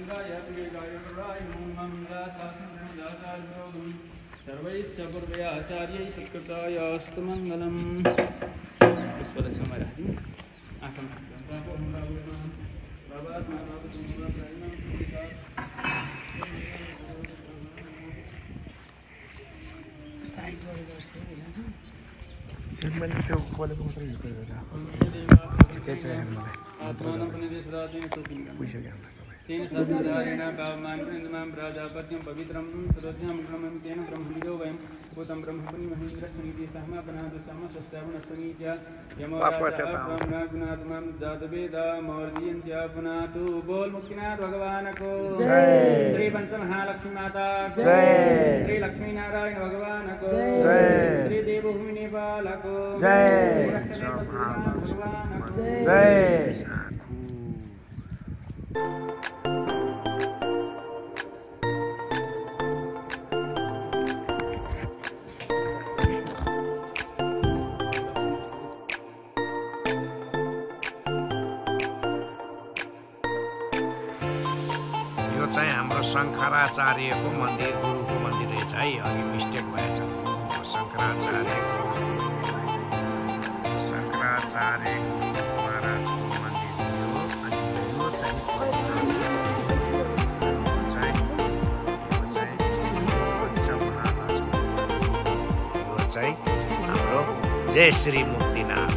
सर्वैश्चर्याचार्यै सत्कृतायास्तु मङ्गलम्। तेन सदारेण कामान्वितमां प्राजापत्यं पवित्रं सुरज्ञां ब्रह्मं तेन ब्रह्मविदो वयं भूतं ब्रह्मपनि महेन्द्रस्सनिधि सहमापनादसमशस्तावनस्सनीत्या यमोराजाब्रह्मणागुणात्मां जातवेदा मौर्जियन्त्या पुनातु बोल मुक्तिनाथ भगवान को जय। श्री पंचमहालक्ष्मी माता जय। श्री लक्ष्मी नारायण भगवान को जय। श्री देवभूमि नेपाल को जय। भगवान को जय। हाम्रो शङ्कराचार्यको मन्दिर गुरुको मन्दिर रहेछ है। अघि मिस्टेक भएछ। शङ्कराचार्य महाराजको मन्दिर हो। अनि यो चाहिँ हाम्रो जय श्री मुक्तिनाथ